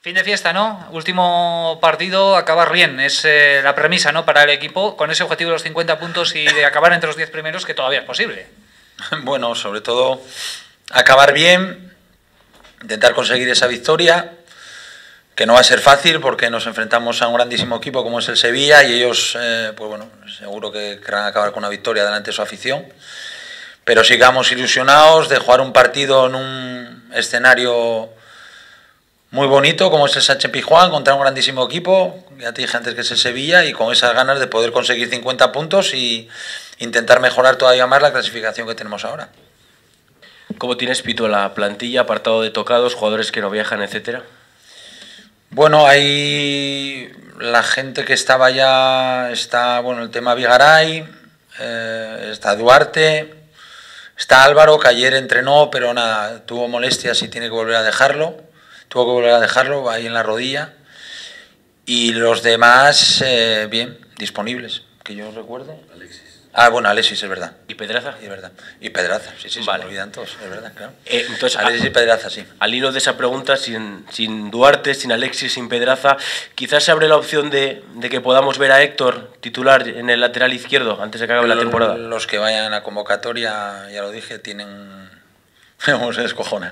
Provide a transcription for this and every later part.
Fin de fiesta, ¿no? Último partido, acabar bien. Es la premisa, ¿no?, para el equipo, con ese objetivo de los 50 puntos y de acabar entre los 10 primeros, que todavía es posible. Bueno, sobre todo acabar bien, intentar conseguir esa victoria, que no va a ser fácil porque nos enfrentamos a un grandísimo equipo como es el Sevilla y ellos, pues bueno, seguro que querrán acabar con una victoria delante de su afición. Pero sigamos ilusionados de jugar un partido en un escenario muy bonito como es el Sánchez Pizjuán contra un grandísimo equipo, ya te dije antes que es el Sevilla, y con esas ganas de poder conseguir 50 puntos y intentar mejorar todavía más la clasificación que tenemos ahora. ¿Cómo tienes, Pitu, la plantilla, apartado de tocados, jugadores que no viajan, etcétera? Bueno, hay la gente que estaba ya, está, bueno, el tema Vigaray, está Duarte, está Álvaro, que ayer entrenó, pero nada, tuvo molestias y tiene que volver a dejarlo. Tuvo que volver a dejarlo ahí en la rodilla. Y los demás, bien, disponibles, que yo recuerde. Alexis. Ah, bueno, Alexis, es verdad. ¿Y Pedraza? Es verdad. Y Pedraza, sí, Vale. Se me olvidan todos, es verdad, claro. Entonces, Alexis y Pedraza, sí. Al hilo de esa pregunta, sin Duarte, sin Alexis, sin Pedraza, quizás se abre la opción de que podamos ver a Héctor titular en el lateral izquierdo antes de que acabe la temporada. Los que vayan a convocatoria, ya lo dije, tienen... ¿Cómo se descojona?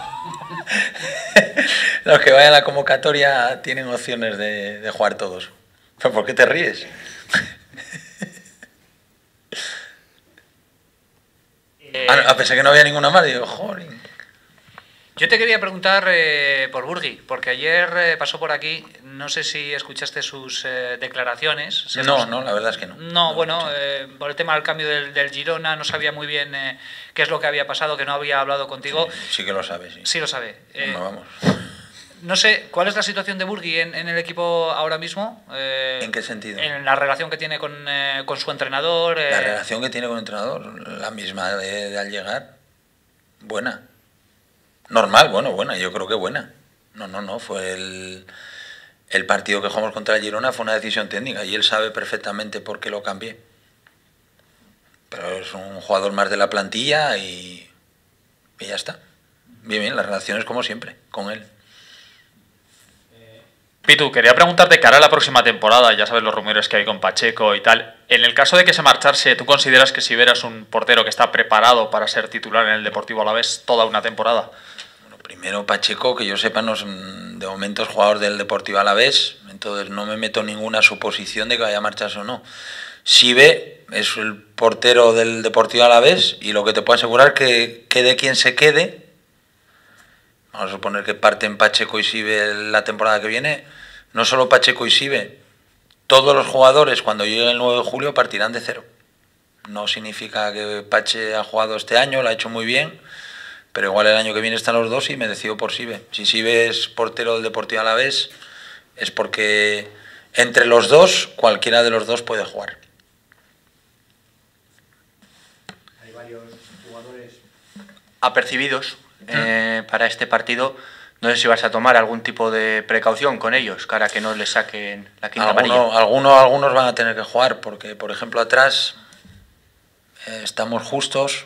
Los que vayan a la convocatoria tienen opciones de jugar todos. ¿Pero por qué te ríes? A pesar que no había ninguna más, digo, joder. Yo te quería preguntar por Burgui, porque ayer pasó por aquí, no sé si escuchaste sus declaraciones. No, la verdad es que no. No, bueno, por el tema del cambio del Girona, no sabía muy bien qué es lo que había pasado, que no había hablado contigo. Sí que lo sabe, sí. Sí lo sabe. No, vamos. No sé, ¿cuál es la situación de Burgui en el equipo ahora mismo? ¿En qué sentido? En la relación que tiene con su entrenador. La relación que tiene con el entrenador, la misma de al llegar. Buena. Normal, bueno, buena, yo creo que buena. No, fue el partido que jugamos contra el Girona fue una decisión técnica y él sabe perfectamente por qué lo cambié. Pero es un jugador más de la plantilla y ya está. Bien, las relaciones como siempre, con él. Pitu, quería preguntarte de cara a la próxima temporada, ya sabes los rumores que hay con Pacheco y tal. En el caso de que se marchase, ¿tú consideras que si verás un portero que está preparado para ser titular en el Deportivo Alavés toda una temporada? Bueno, primero Pacheco, que yo sepa, no es, de momento es jugador del Deportivo Alavés, entonces no me meto en ninguna suposición de que vaya a marcharse o no. Sibe es el portero del Deportivo Alavés y lo que te puedo asegurar que quede quien se quede. Vamos a suponer que parten Pacheco y Sibe la temporada que viene. No solo Pacheco y Sibe, todos los jugadores cuando llegue el 9 de julio partirán de cero. No significa que Pache ha jugado este año, lo ha hecho muy bien, pero igual el año que viene están los dos y me decido por Sibe. Si Sibe es portero del Deportivo Alavés, es porque entre los dos, cualquiera de los dos puede jugar. Hay varios jugadores apercibidos para este partido. No sé si vas a tomar algún tipo de precaución con ellos, cara que no les saquen la quinta amarilla. Algunos van a tener que jugar, porque, por ejemplo, atrás estamos justos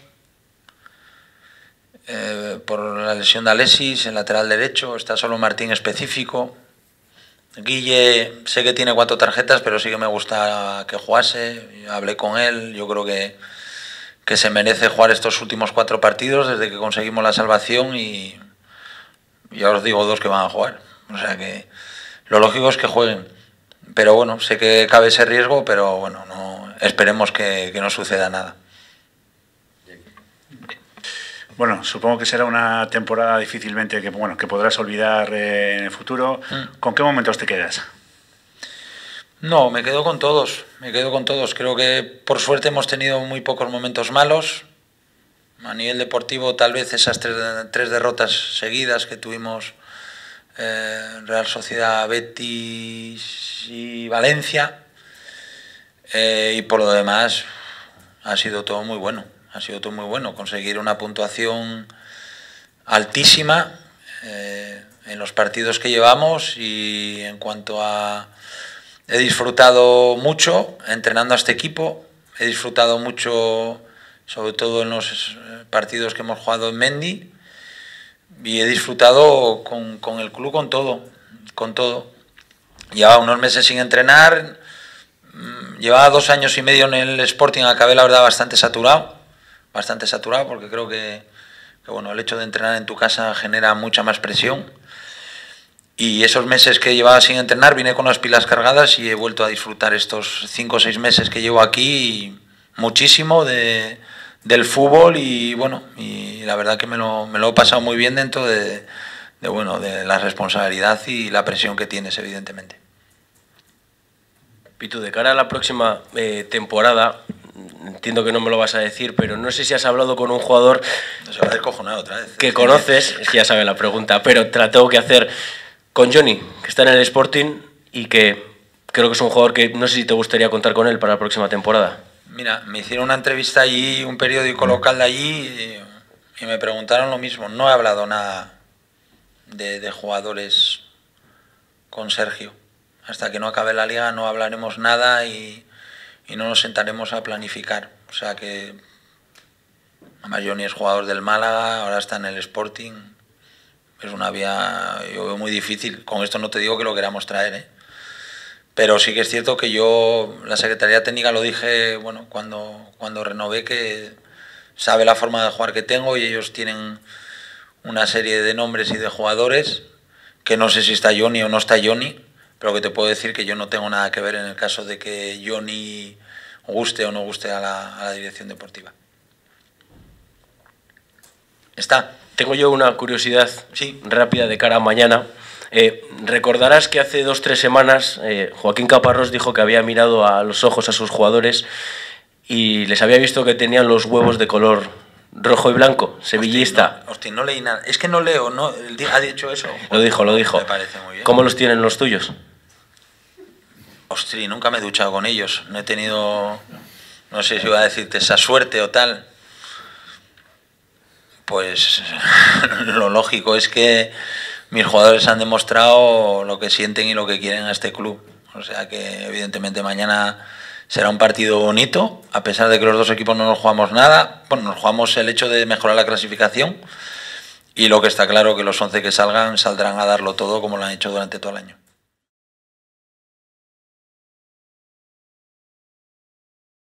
por la lesión de Alexis, en lateral derecho, está solo Martín específico. Guille, sé que tiene 4 tarjetas, pero sí que me gusta que jugase. Hablé con él, yo creo que se merece jugar estos últimos 4 partidos desde que conseguimos la salvación y ya os digo 2 que van a jugar. O sea que lo lógico es que jueguen. Pero bueno, sé que cabe ese riesgo, pero bueno, no, esperemos que no suceda nada. Bueno, supongo que será una temporada difícilmente que podrás olvidar en el futuro. ¿Con qué momentos te quedas? No, me quedo con todos. Creo que por suerte hemos tenido muy pocos momentos malos. A nivel deportivo, tal vez esas tres derrotas seguidas que tuvimos, Real Sociedad, Betis y Valencia. Y por lo demás, ha sido todo muy bueno. Conseguir una puntuación altísima en los partidos que llevamos y en cuanto a... He disfrutado mucho entrenando a este equipo, he disfrutado mucho sobre todo en los partidos que hemos jugado en Mendy y he disfrutado con el club con todo. con todo. Llevaba unos meses sin entrenar, llevaba 2 años y medio en el Sporting, acabé la verdad bastante saturado, porque creo que bueno, el hecho de entrenar en tu casa genera mucha más presión. Y esos meses que llevaba sin entrenar vine con las pilas cargadas y he vuelto a disfrutar estos 5 o 6 meses que llevo aquí muchísimo del fútbol y bueno, y la verdad que me lo he pasado muy bien dentro de la responsabilidad y la presión que tienes, evidentemente. Pitu, de cara a la próxima temporada, entiendo que no me lo vas a decir, pero no sé si has hablado con un jugador se va a descojonar otra vez. Que conoces, es que ya sabe la pregunta, pero te la tengo que hacer, con Johnny, que está en el Sporting y que creo que es un jugador que no sé si te gustaría contar con él para la próxima temporada. Mira, me hicieron una entrevista allí, un periódico local de allí, y me preguntaron lo mismo. No he hablado nada de jugadores con Sergio. Hasta que no acabe la liga no hablaremos nada y no nos sentaremos a planificar. O sea que, además Johnny es jugador del Málaga, ahora está en el Sporting. Es una vía, yo veo muy difícil. Con esto no te digo que lo queramos traer, ¿eh? Pero sí que es cierto que yo, la Secretaría Técnica lo dije, bueno, cuando renové, que sabe la forma de jugar que tengo y ellos tienen una serie de nombres y de jugadores, que no sé si está Johnny o no está Johnny, pero que te puedo decir que yo no tengo nada que ver en el caso de que Johnny guste o no guste a la dirección deportiva. ¿Está? Tengo yo una curiosidad rápida de cara a mañana. Recordarás que hace 2 o 3 semanas Joaquín Caparrós dijo que había mirado a los ojos a sus jugadores y les había visto que tenían los huevos de color rojo y blanco, sevillista. Hostia, no leí nada. Es que no leo, ¿no? ¿Ha dicho eso? Lo dijo. Me parece muy bien. ¿Cómo los tienen los tuyos? Ostras, nunca me he duchado con ellos. No he tenido, no sé si iba a decirte esa suerte o tal. Pues lo lógico es que mis jugadores han demostrado lo que sienten y lo que quieren a este club. O sea que evidentemente mañana será un partido bonito, a pesar de que los dos equipos no nos jugamos nada. Bueno, nos jugamos el hecho de mejorar la clasificación y lo que está claro que los 11 que salgan saldrán a darlo todo como lo han hecho durante todo el año.